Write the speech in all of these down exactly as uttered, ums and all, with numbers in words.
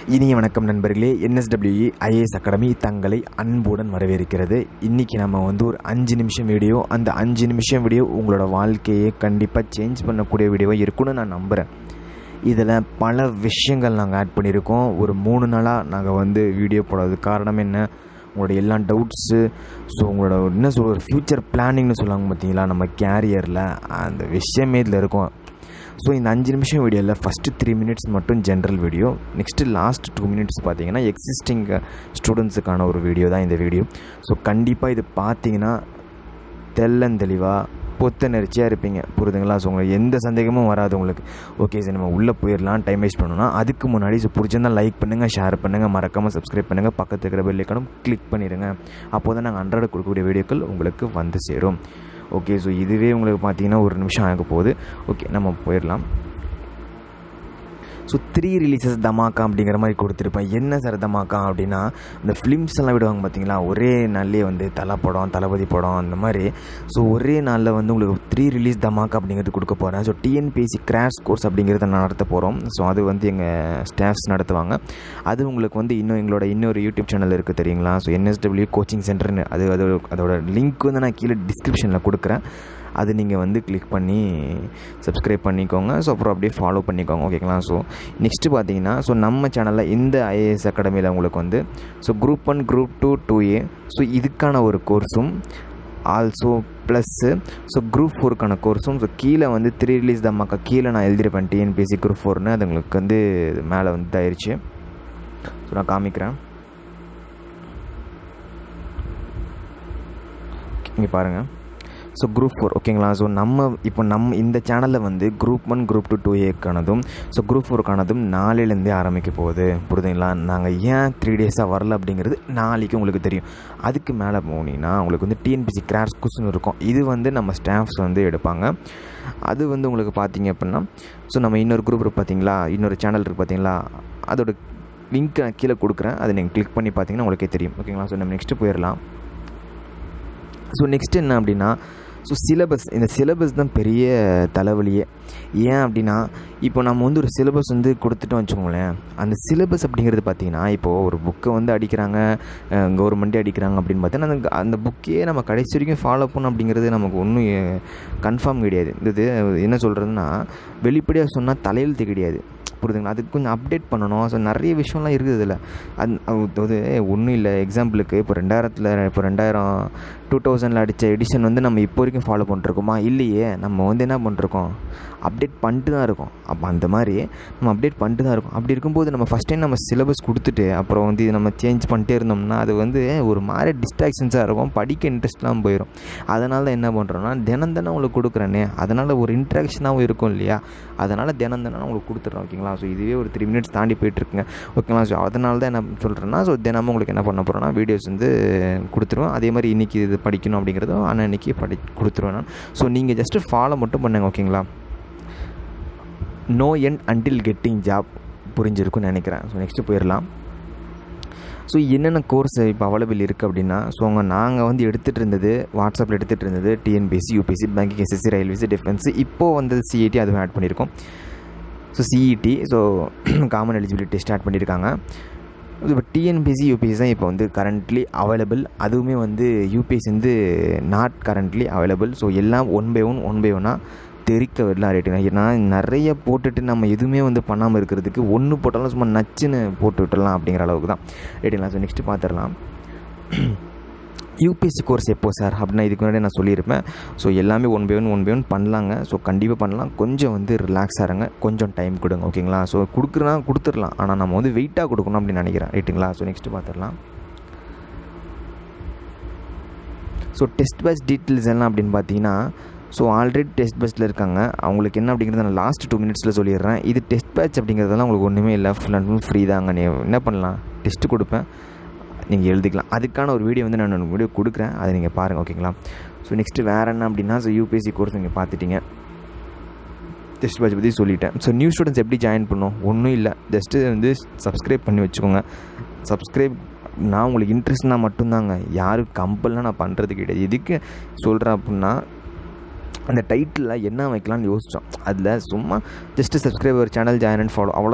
இனிய வணக்கம் நண்பர்களே. N S W E I A S academy தங்களை அன்புடன் வரவேற்கிறது. இன்றைக்கி நம்ம வந்து ஒரு அஞ்சு நிமிஷம் வீடியோ, அந்த அஞ்சு நிமிஷம் வீடியோ உங்களோட வாழ்க்கையை கண்டிப்பாக சேஞ்ச் பண்ணக்கூடிய வீடியோவாக இருக்குன்னு நான் நம்புகிறேன். இதில் பல விஷயங்கள் நாங்கள் ஆட் பண்ணியிருக்கோம். ஒரு மூணு நாளாக நாங்கள் வந்து வீடியோ போடாது காரணம் என்ன, உங்களோட எல்லா டவுட்ஸு, ஸோ உங்களோட என்ன சொல்ல ஒரு ஃப்யூச்சர் பிளானிங்னு சொல்லுவாங்க பார்த்தீங்களா, நம்ம கேரியரில் அந்த விஷயமே இதில் இருக்கும். ஸோ இந்த அஞ்சு நிமிஷம் வீடியோவில் ஃபஸ்ட்டு த்ரீ மினிட்ஸ் மட்டும் general video, next last two minutes பார்த்தீங்கன்னா எக்ஸிஸ்டிங் ஸ்டூடெண்ட்ஸுக்கான ஒரு வீடியோ தான் இந்த வீடியோ. ஸோ கண்டிப்பாக இது பார்த்தீங்கன்னா தெள்ளந்தெளிவாக பொத்தனரிச்சியாக இருப்பீங்க, புரியுதுங்களா? ஸோ உங்களுக்கு எந்த சந்தேகமும் வராது உங்களுக்கு. ஓகே சார், நம்ம உள்ளே போயிடலாம், டைம் வேஸ்ட் பண்ணணும்னா அதுக்கு முன்னாடி ஸோ பிடிச்சிருந்தால் லைக் பண்ணுங்கள், ஷேர் பண்ணுங்கள், மறக்காமல் சப்ஸ்கிரைப் பண்ணுங்கள், பக்கத்து இருக்கிற பெல் ஐக்கானும் கிளிக் பண்ணிடுங்க. அப்போ தான் நாங்கள் ஹண்ட்ரட் கொடுக்கக்கூடிய வீடியோக்கள் உங்களுக்கு வந்து சேரும். ஓகே, ஸோ இதுவே உங்களுக்கு பார்த்தீங்கன்னா ஒரு நிமிஷம் ஆக போகுது. ஓகே, நம்ம போயிடலாம். ஸோ த்ரீ ரிலீசஸ் தமாக்கா அப்படிங்கிற மாதிரி கொடுத்துருப்பேன். என்ன சார் தமாக்கா அப்படின்னா, இந்த ஃபிலிம்ஸ் எல்லாம் விடுவாங்க பார்த்தீங்களா, ஒரே நாள்லேயே வந்து தலை படம், தளபதி படம் அந்த மாதிரி. ஸோ ஒரே நாளில் வந்து உங்களுக்கு த்ரீ ரிலீஸ் தமாக்கா அப்படிங்கிறது கொடுக்க போகிறேன். So T N P S C crash course அப்படிங்கிறத நடத்த போகிறோம். ஸோ அது வந்து எங்கள் ஸ்டாஃப்ஸ் நடத்துவாங்க. அது உங்களுக்கு வந்து இன்னும் எங்களோட இன்னொரு யூடியூப் சேனல் இருக்குது தெரியுங்களா, so N S W coaching சென்டர்னு, அது அதோட அதோட லிங்க் வந்து நான் கீழே டிஸ்கிரிப்ஷனில் கொடுக்குறேன். அது நீங்கள் வந்து கிளிக் பண்ணி சப்ஸ்கிரைப் பண்ணிக்கோங்க. ஸோ அப்புறம் அப்படியே ஃபாலோ பண்ணிக்கோங்க, ஓகேங்களா? ஸோ நெக்ஸ்ட்டு பார்த்தீங்கன்னா, ஸோ நம்ம சேனலில் இந்த I A S அகாடமியில் உங்களுக்கு வந்து so group one group two two A so இதுக்கான ஒரு கோர்ஸும், ஆல்சோ ப்ளஸ்ஸு ஸோ குரூப் ஃபோருக்கான கோர்ஸும், ஸோ கீழே வந்து த்ரீ ரிலீஸ் தம்மாக்கா கீழே நான் எழுதியிருப்பேன் T N P S C group ஃபோர்னு, அது உங்களுக்கு வந்து மேலே வந்து இதாயிருச்சு. ஸோ நான் காமிக்கிறேன், இங்கே பாருங்கள். ஸோ குரூப் ஃபோர், ஓகேங்களா? ஸோ நம்ம இப்போ நம்ம இந்த சேனலில் வந்து group one group two two ஏக்கானதும் ஸோ குரூப் ஃபோருக்கானதும் நாளையிலேருந்தே ஆரம்பிக்க போகுது, புரியுதுங்களா? நாங்கள் ஏன் த்ரீ டேஸாக வரல அப்படிங்கிறது நாளைக்கு உங்களுக்கு தெரியும். அதுக்கு மேலே போனீங்கன்னா உங்களுக்கு வந்து T N P S C crash கோர்ஸ்னு இருக்கும். இது வந்து நம்ம ஸ்டாஃப்ஸ் வந்து எடுப்பாங்க. அது வந்து உங்களுக்கு பார்த்தீங்க அப்படின்னா, ஸோ நம்ம இன்னொரு குரூப் இருக்குது பார்த்தீங்களா, இன்னொரு சேனல் இருக்குது பார்த்தீங்களா, அதோட லிங்க் நான் கீழே கொடுக்குறேன், அதை நீங்கள் கிளிக் பண்ணி பார்த்தீங்கன்னா உங்களுக்கே தெரியும், ஓகேங்களா? ஸோ நம்ம நெக்ஸ்ட்டு போயிடலாம். ஸோ நெக்ஸ்ட் என்ன அப்படின்னா, ஸோ சிலபஸ், இந்த சிலபஸ் தான் பெரிய தலைவலியே. ஏன் அப்படின்னா, இப்போ நம்ம வந்து ஒரு சிலபஸ் வந்து கொடுத்துட்டோம் வச்சுக்கோங்களேன், அந்த சிலபஸ் அப்படிங்கிறது பார்த்திங்கன்னா, இப்போது ஒரு புக்கை வந்து அடிக்கிறாங்க, கவர்மெண்ட்டே அடிக்கிறாங்க அப்படின்னு பார்த்தீங்கன்னா, அந்த அந்த புக்கையே நம்ம கடைசி வரைக்கும் ஃபாலோ பண்ணணும் அப்படிங்கிறது நமக்கு ஒன்றும் கன்ஃபார்ம் கிடையாது. இது என்ன சொல்கிறதுன்னா, வெளிப்படையாக சொன்னால் தலையெழுத்து கிடையாது, புரியுதுங்களா? அதுக்கு கொஞ்சம் அப்டேட் பண்ணணும். ஸோ நிறைய விஷயம்லாம் இருக்குது இதில். அது அது ஒன்றும் இல்லை. எக்ஸாம்பிளுக்கு இப்போ ரெண்டாயிரத்தில் இப்போ ரெண்டாயிரம் டூ தௌசண்டில் அடித்த எடிஷன் வந்து நம்ம இப்போ வரைக்கும் ஃபாலோ பண்ணிருக்கோமா? இல்லையே. நம்ம வந்து என்ன பண்ணிருக்கோம், அப்டேட் பண்ணிட்டு தான் இருக்கோம். அப்போ அந்த மாதிரி நம்ம அப்டேட் பண்ணிட்டு தான் இருக்கோம். அப்படி இருக்கும்போது நம்ம ஃபஸ்ட் டைம் நம்ம சிலபஸ் கொடுத்துட்டு அப்புறம் வந்து நம்ம சேஞ்ச் பண்ணிட்டே இருந்தோம்னா அது வந்து ஒரு மாதிரி டிஸ்ட்ராக்ஷன்ஸாக இருக்கும், படிக்க இன்ட்ரெஸ்ட்லாம் போயிடும். அதனால தான் என்ன பண்ணுறோன்னா, தினம் தினம் உங்களுக்கு கொடுக்குறேனே, அதனால் ஒரு இன்ட்ராக்ஷனாகவும் இருக்கும் இல்லையா, அதனால் தினம் தினம் உங்களுக்கு கொடுத்துட்றோம், ஓகேங்களா? ஸோ இதுவே ஒரு த்ரீ மினிட்ஸ் தாண்டி போயிட்டுருக்குங்க, ஓகேங்களா? ஸோ அதனால தான் என்ன சொல்கிறேன்னா, ஸோ தினமும் உங்களுக்கு என்ன பண்ண போகிறோன்னா வீடியோஸ் வந்து கொடுத்துருவோம். அதே மாதிரி இன்றைக்கி இது படிக்கணும் அப்படிங்கிறதும் ஆனால் இன்றைக்கி படி கொடுத்துருவேன் நான். ஸோ நீங்கள் ஜஸ்ட்டு ஃபாலோ மட்டும் பண்ணுங்கள், ஓகேங்களா? No end until getting job புரிஞ்சிருக்குன்னு நினைக்கிறேன். ஸோ நெக்ஸ்ட்டு போயிடலாம். ஸோ என்னென்ன கோர்ஸ் இப்போ அவைலபிள் இருக்குது அப்படின்னா, ஸோ அவங்க நாங்கள் வந்து எடுத்துகிட்டு இருந்தது, வாட்ஸ்அப்பில் எடுத்துகிட்டு இருந்தது T N P S C, U P S C, banking, S S C, railways, defence, இப்போது வந்து C E T அதுவும் ஆட் பண்ணியிருக்கோம். So C E T, so common eligibility start பண்ணியிருக்காங்க. இப்போ T N P S C, U P S C தான் இப்போ வந்து currently available. அதுவுமே வந்து U P S C வந்து நாட் கரண்ட்லி அவைலபிள். ஸோ எல்லாம் one by one one by ஒன்னாக தெரிக்க விடலாம் ரேட்டுங்க. ஏன்னா நிறைய போட்டுட்டு நம்ம எதுவுமே வந்து பண்ணாமல் இருக்கிறதுக்கு ஒன்று போட்டாலும் சும்மா நச்சுன்னு போட்டு விட்டுடலாம் அப்படிங்கிற அளவுக்கு தான் ரேட்டுங்களா. ஸோ நெக்ஸ்ட்டு பார்த்துடலாம். U P S C course எப்போ சார் அப்படின்னா, இதுக்கு முன்னாடி நான் சொல்லியிருப்பேன். ஸோ எல்லாமே one by one one by one பண்ணலாங்க. ஸோ கண்டிப்பாக பண்ணலாம். கொஞ்சம் வந்து ரிலாக்ஸாக இருங்க, கொஞ்சம் டைம் கொடுங்க, ஓகேங்களா? ஸோ கொடுக்குறனா கொடுத்துடலாம், ஆனால் நம்ம வந்து வெயிட்டாக கொடுக்கணும் அப்படின்னு நினைக்கிறேன், ரைட்டுங்களா? ஸோ நெக்ஸ்ட்டு பார்த்துடலாம். ஸோ டெஸ்ட் பேட்ச் டீட்டெயில்ஸ் எல்லாம் அப்படின்னு பார்த்தீங்கன்னா, ஸோ ஆல்ரெடி டெஸ்ட் பேட்ச்சில் இருக்காங்க, அவங்களுக்கு என்ன அப்படிங்கிறத நான் லாஸ்ட் டூ மினிட்ஸில் சொல்லிடுறேன். இது டெஸ்ட் பேட்ச் அப்படிங்கிறதெல்லாம் உங்களுக்கு ஒன்றுமே இல்லை, ஃபுல் அண்ட் ஃபுல் ஃப்ரீ தாங்க. நீ என்ன பண்ணலாம், டெஸ்ட்டு கொடுப்பேன், நீங்கள் எழுதிக்கலாம். அதுக்கான ஒரு வீடியோ வந்து நான் வீடியோ கொடுக்குறேன், அதை நீங்கள் பாருங்கள், ஓகேங்களா? ஸோ நெக்ஸ்ட்டு வேறு என்ன அப்படின்னா, so U P S C course நீங்கள் பார்த்துட்டீங்க, டெஸ்ட் பேட்ச் பற்றி சொல்லிட்டேன். ஸோ நியூ ஸ்டூடெண்ட்ஸ் எப்படி ஜாயின் பண்ணணும், ஒன்றும் இல்லை, ஜஸ்ட்டு வந்து சப்ஸ்கிரைப் பண்ணி வச்சுக்கோங்க. சப்ஸ்கிரைப் நான் உங்களுக்கு இன்ட்ரெஸ்ட்னா மட்டும்தாங்க, யாரும் கம்பல்லாம் நான் பண்ணுறது கிடையாது. எதுக்கு சொல்கிறேன் அப்படின்னா, அந்த டைட்டிலில் என்ன வைக்கலான்னு யோசித்தோம், அதில் சும்மா just subscriber channel join and follow, அவ்வளோதான்.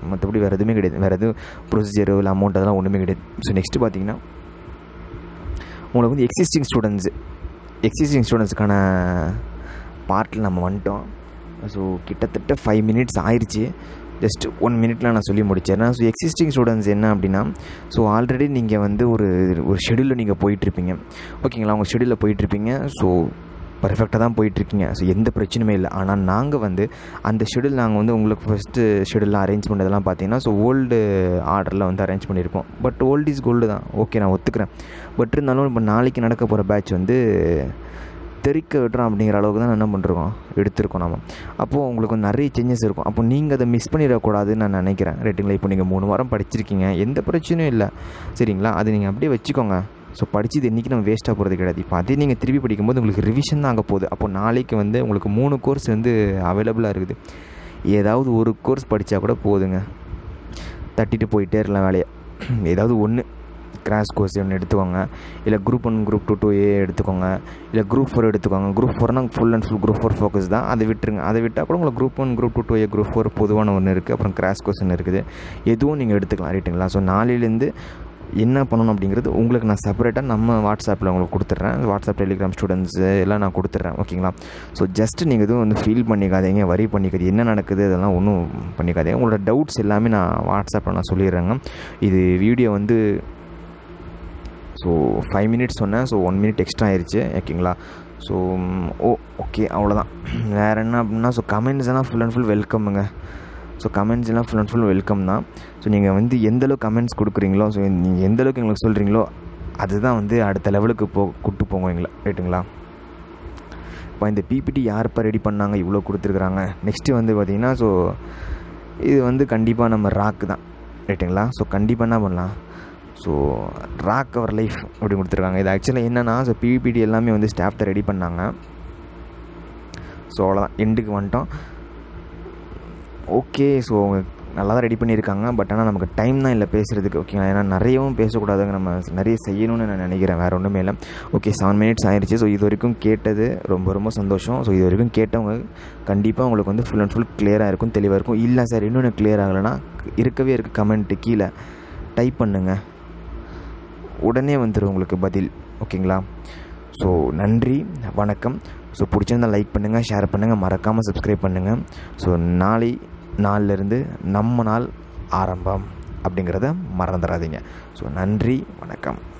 மற்றபடி வேறு எதுவுமே கிடையாது. வேறு எதுவும் ப்ரொசீஜரோ இல்லை அமௌண்ட் அதெல்லாம் ஒன்றுமே கிடையாது. ஸோ நெக்ஸ்ட்டு பார்த்தீங்கன்னா உங்களுக்கு வந்து எக்ஸிஸ்டிங் ஸ்டூடெண்ட்ஸு எக்ஸிஸ்டிங் ஸ்டூடெண்ட்ஸுக்கான பார்ட்டில் நம்ம வந்துட்டோம். ஸோ கிட்டத்தட்ட ஃபைவ் மினிட்ஸ் ஆயிடுச்சு. ஜஸ்ட் ஒன் மினிட்ல நான் சொல்லி முடிச்சிடறேன். ஸோ எக்ஸிஸ்டிங் ஸ்டூடெண்ட்ஸ் என்ன அப்படின்னா, ஸோ ஆல்ரெடி நீங்கள் வந்து ஒரு ஒரு ஷெடியூலில் நீங்கள் போயிட்டுருப்பீங்க, ஓகேங்களா? உங்கள் ஷெடியூலில் போயிட்டுருப்பீங்க. ஸோ பர்ஃபெக்டாக தான் போயிட்டுருக்கீங்க. ஸோ எந்த பிரச்சனையுமே இல்லை. ஆனால் நாங்கள் வந்து அந்த ஷெடியூல் நாங்கள் வந்து உங்களுக்கு ஃபஸ்ட்டு ஷெடியூலில் அரேஞ்ச் பண்ணதெல்லாம் பார்த்தீங்கன்னா, ஸோ ஓல்டு ஆர்டரில் வந்து அரேஞ்ச் பண்ணியிருக்கோம். பட் ஓல்டு இஸ் கோல்டு தான், ஓகே நான் ஒத்துக்கிறேன். பட் இருந்தாலும் இப்போ நாளைக்கு நடக்க போகிற பேட்ச் வந்து தெரிக்க விட்டுறோம் அப்படிங்கிற அளவுக்கு தான் என்ன பண்ணுறோம் எடுத்துருக்கோம் நம்ம. அப்போது உங்களுக்கு வந்து நிறைய சேஞ்சஸ் இருக்கும். அப்போ நீங்கள் அதை மிஸ் பண்ணிடக்கூடாதுன்னு நான் நினைக்கிறேன், ரைட்டுங்களா? இப்போ நீங்கள் மூணு வாரம் படிச்சிருக்கீங்க, எந்த பிரச்சனையும் இல்லை, சரிங்களா? அது நீங்கள் அப்படியே வச்சுக்கோங்க. ஸோ படித்தது இன்றைக்கி நம்ம வேஸ்ட்டாக போகிறது கிடையாது. இப்போ அதே நீங்கள் திருப்பி படிக்கும்போது உங்களுக்கு ரிவிஷன் தான் ஆக போகுது. அப்போது நாளைக்கு வந்து உங்களுக்கு மூணு கோர்ஸ் வந்து அவைலபிளாக இருக்குது. ஏதாவது ஒரு கோர்ஸ் படித்தா கூட போதுங்க, தட்டிட்டு போயிட்டே இருக்கலாம் வேலையை. ஏதாவது ஒன்று கிராஷ் கோர்ஸ் ஒன்று எடுத்துக்கோங்க, இல்லை group one group two two A எடுத்துக்கோங்க, இல்லை குரூப் ஃபோர் எடுத்துக்கோங்க. குரூப் ஃபோர்னால் full and full group four focus தான், அதை விட்டுருங்க. அதை விட்டால் கூட உங்களுக்கு group one group two two A group four பொதுவான ஒன்று இருக்குது, அப்புறம் கிராஷ் கோர்ஸ் ஒன்று இருக்குது. எதுவும் நீங்கள் எடுத்துக்கலாம், ரைட்டுங்களா? ஸோ நாளையிலேருந்து என்ன பண்ணணும் அப்படிங்கிறது உங்களுக்கு நான் செப்பரேட்டாக நம்ம வாட்ஸ்அப்பில் உங்களுக்கு கொடுத்துட்றேன். வாட்ஸ்அப் டெலிகிராம் ஸ்டூடெண்ட்ஸு எல்லாம் நான் கொடுத்துட்றேன், ஓகேங்களா? ஸோ ஜஸ்ட்டு நீங்கள் எதுவும் வந்து ஃபீல் பண்ணிக்காதீங்க, வரி பண்ணிக்காது, என்ன நடக்குது அதெல்லாம் ஒன்றும் பண்ணிக்காதீங்க. உங்களோட டவுட்ஸ் எல்லாமே நான் வாட்ஸ்அப்பில் நான் சொல்லிடுறேங்க. இது வீடியோ வந்து ஸோ ஃபைவ் மினிட்ஸ் சொன்னேன், ஸோ ஒன் மினிட் எக்ஸ்ட்ரா ஆயிடுச்சு, ஓகேங்களா? ஸோ ஓ ஓகே அவ்வளோதான். வேறு என்ன அப்படின்னா, ஸோ கமெண்ட்ஸ் எல்லாம் ஃபுல் அண்ட் ஃபுல் வெல்கம்ங்க. ஸோ கமெண்ட்ஸ் எல்லாம் ஃபுல் அண்ட் ஃபுல் வெல்கம் தான். ஸோ நீங்கள் வந்து எந்தளவுக்கு கமெண்ட்ஸ் கொடுக்குறீங்களோ, ஸோ நீங்கள் எந்தளவுக்கு எங்களுக்கு சொல்கிறீங்களோ அதுதான் வந்து அடுத்த லெவலுக்கு போ கூப்பிட்டு போங்க எங்களை, ரைட்டுங்களா? இப்போ இந்த பிபிடி யாருப்பா ரெடி பண்ணாங்க, இவ்வளோ கொடுத்துருக்குறாங்க. நெக்ஸ்ட்டு வந்து பார்த்திங்கன்னா, ஸோ இது வந்து கண்டிப்பாக நம்ம ராக்கு தான், ரைட்டுங்களா? ஸோ கண்டிப்பாக என்ன பண்ணலாம், ஸோ ராக் அவர் லைஃப் அப்படி கொடுத்துருக்காங்க. இது ஆக்சுவலாக என்னென்னா, ஸோ பிபிடி எல்லாமே வந்து ஸ்டாஃப் தான் ரெடி பண்ணாங்க. ஸோ அவ்வளோதான், எண்டுக்கு வந்துட்டோம். ஓகே, ஸோ நல்லா தான் ரெடி பண்ணியிருக்காங்க. பட் ஆனால் நமக்கு டைம் தான் இல்லை பேசுகிறதுக்கு, ஓகேங்களா? ஏன்னா நிறையவும் பேசக்கூடாதுங்க, நம்ம நிறைய செய்யணும்னு நான் நினைக்கிறேன், வேறு ஒன்றுமே இல்லை. ஓகே, செவன் மினிட்ஸ் ஆயிடுச்சு. ஸோ இது வரைக்கும் கேட்டது ரொம்ப ரொம்ப சந்தோஷம். ஸோ இது வரைக்கும் கேட்டவங்க கண்டிப்பாக உங்களுக்கு வந்து ஃபுல் அண்ட் ஃபுல் கிளியராக இருக்கும், தெளிவாக இருக்கும். இல்லை சார் இன்னொன்று கிளியர் ஆகலைன்னா இருக்கவே இருக்குது கமெண்ட்டு கீழே டைப் பண்ணுங்கள், உடனே வந்துடும் உங்களுக்கு பதில், ஓகேங்களா? ஸோ நன்றி, வணக்கம். ஸோ பிடிச்சிருந்தால் லைக் பண்ணுங்கள், ஷேர் பண்ணுங்கள், மறக்காமல் சப்ஸ்கிரைப் பண்ணுங்கள். ஸோ நாளை நாளிலிருந்து நம்ம நாள் ஆரம்பம் அப்படிங்கிறத மறந்துடாதீங்க. ஸோ நன்றி, வணக்கம்.